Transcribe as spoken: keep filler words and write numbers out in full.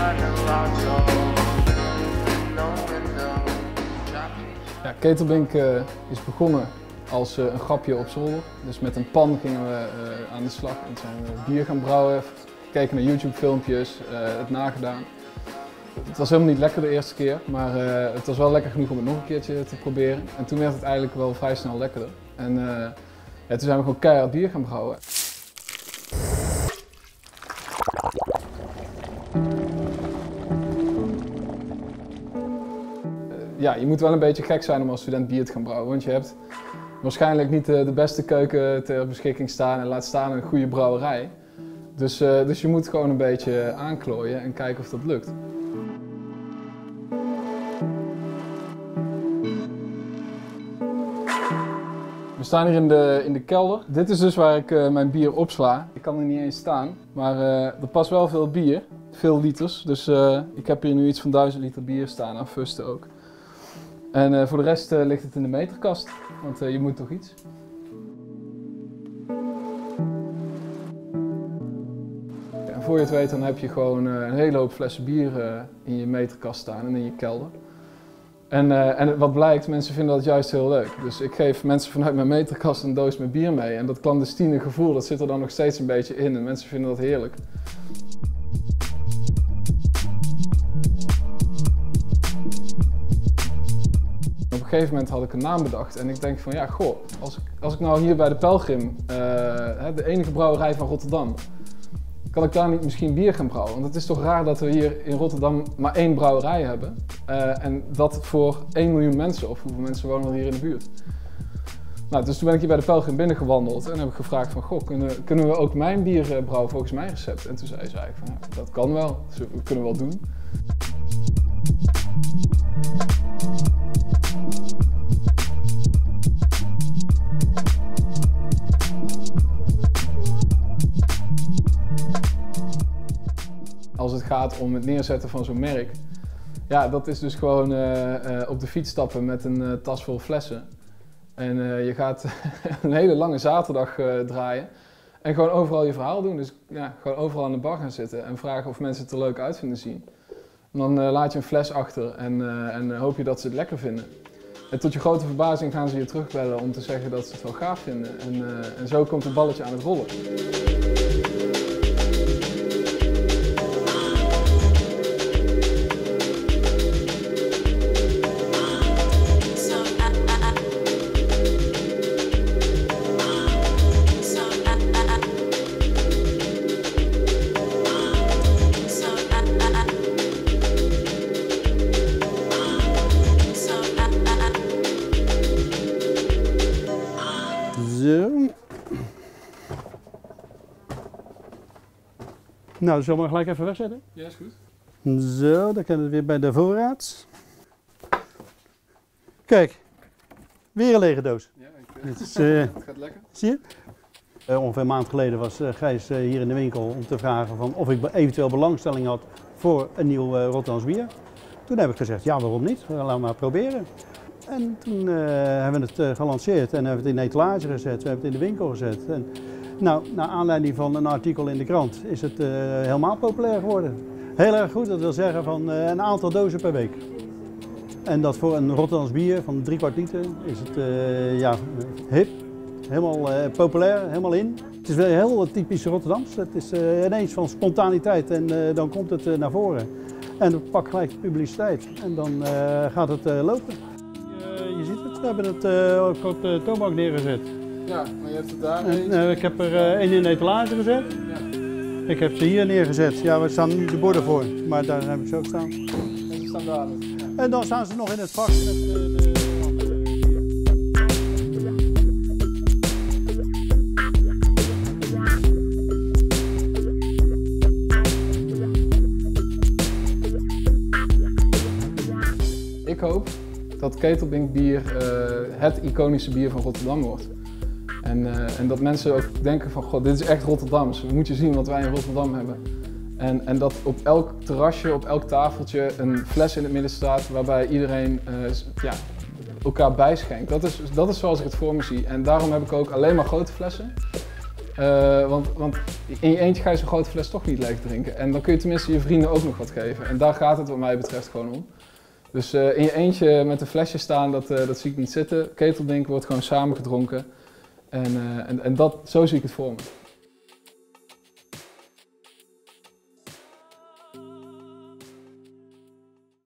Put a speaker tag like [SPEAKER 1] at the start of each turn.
[SPEAKER 1] Ja, Ketelbink uh, is begonnen als uh, een grapje op zolder. Dus met een pan gingen we uh, aan de slag en zijn we bier gaan brouwen, gekeken naar YouTube filmpjes, uh, het nagedaan. Het was helemaal niet lekker de eerste keer, maar uh, het was wel lekker genoeg om het nog een keertje te proberen. En toen werd het eigenlijk wel vrij snel lekkerder. En uh, ja, toen zijn we gewoon keihard bier gaan brouwen. Ja, je moet wel een beetje gek zijn om als student bier te gaan brouwen, want je hebt waarschijnlijk niet de, de beste keuken ter beschikking staan en laat staan een goede brouwerij. Dus, uh, dus je moet gewoon een beetje aanklooien en kijken of dat lukt. We staan hier in de, in de kelder. Dit is dus waar ik uh, mijn bier opsla. Ik kan er niet eens staan, maar uh, er past wel veel bier, veel liters. Dus uh, ik heb hier nu iets van duizend liter bier staan, aan fusten ook. En uh, voor de rest uh, ligt het in de meterkast, want uh, je moet toch iets. Ja, en voor je het weet dan heb je gewoon uh, een hele hoop flessen bier uh, in je meterkast staan en in je kelder. En, uh, en wat blijkt, mensen vinden dat juist heel leuk. Dus ik geef mensen vanuit mijn meterkast een doos met bier mee en dat clandestine gevoel dat zit er dan nog steeds een beetje in en mensen vinden dat heerlijk. Op een gegeven moment had ik een naam bedacht en ik denk van ja, goh, als ik, als ik nou hier bij de Pelgrim, uh, de enige brouwerij van Rotterdam, kan ik daar niet misschien bier gaan brouwen? Want het is toch raar dat we hier in Rotterdam maar één brouwerij hebben uh, en dat voor één miljoen mensen, of hoeveel mensen wonen er hier in de buurt? Nou, dus toen ben ik hier bij de Pelgrim binnengewandeld en heb ik gevraagd van goh, kunnen, kunnen we ook mijn bier uh, brouwen volgens mijn recept? En toen zei ze eigenlijk van ja, dat kan wel, dus we kunnen wel doen. Als het gaat om het neerzetten van zo'n merk, ja, dat is dus gewoon uh, uh, op de fiets stappen met een uh, tas vol flessen. En uh, je gaat een hele lange zaterdag uh, draaien en gewoon overal je verhaal doen. Dus ja, gewoon overal aan de bar gaan zitten en vragen of mensen het er leuk uit vinden zien. En dan uh, laat je een fles achter en, uh, en uh, hoop je dat ze het lekker vinden. En tot je grote verbazing gaan ze je terugbellen om te zeggen dat ze het wel gaaf vinden. En, uh, en zo komt het balletje aan het rollen.
[SPEAKER 2] Zo. Nou, dat zullen we gelijk even wegzetten.
[SPEAKER 1] Ja, is goed.
[SPEAKER 2] Zo, dan kan het weer bij de voorraad. Kijk, weer een lege doos.
[SPEAKER 1] Ja, ik weet
[SPEAKER 2] het. Is, uh,
[SPEAKER 1] het gaat lekker.
[SPEAKER 2] Zie je? Uh, ongeveer een maand geleden was uh, Gijs uh, hier in de winkel om te vragen van of ik eventueel belangstelling had voor een nieuw uh, Rotterdams bier. Toen heb ik gezegd, ja, waarom niet? Laten we maar proberen. En toen uh, hebben we het uh, gelanceerd en hebben we het in de etalage gezet, we hebben het in de winkel gezet. En, nou, naar aanleiding van een artikel in de krant is het uh, helemaal populair geworden. Heel erg goed, dat wil zeggen van uh, een aantal dozen per week. En dat voor een Rotterdams bier van drie kwart liter is het uh, ja, hip, helemaal uh, populair, helemaal in. Het is wel heel typisch Rotterdams, het is uh, ineens van spontaniteit en uh, dan komt het uh, naar voren. En dan pakt gelijk de publiciteit en dan uh, gaat het uh, lopen. Je ziet het, we hebben het uh, ook op de toonbank neergezet.
[SPEAKER 1] Ja, maar je hebt het daar
[SPEAKER 2] en, uh, Ik heb er uh, één in de etalage gezet. Ja. Ik heb ze hier neergezet. Ja, we staan nu de borden voor, maar daar heb ik ze ook staan.
[SPEAKER 1] En ze staan daar dus. Ja.
[SPEAKER 2] En dan staan ze nog in het vak met uh, de...
[SPEAKER 1] Ik hoop dat Ketelbink bier uh, het iconische bier van Rotterdam wordt. En, uh, en dat mensen ook denken van, god, dit is echt Rotterdams. We moeten zien wat wij in Rotterdam hebben. En, en dat op elk terrasje, op elk tafeltje een fles in het midden staat waarbij iedereen uh, ja, elkaar bijschenkt. Dat is, dat is zoals ik het voor me zie. En daarom heb ik ook alleen maar grote flessen. Uh, want, want in je eentje ga je zo'n grote fles toch niet leeg drinken. En dan kun je tenminste je vrienden ook nog wat geven. En daar gaat het wat mij betreft gewoon om. Dus uh, in je eentje met een flesje staan, dat, uh, dat zie ik niet zitten. Keteldrinken wordt gewoon samen gedronken. En, uh, en, en dat, zo zie ik het voor me.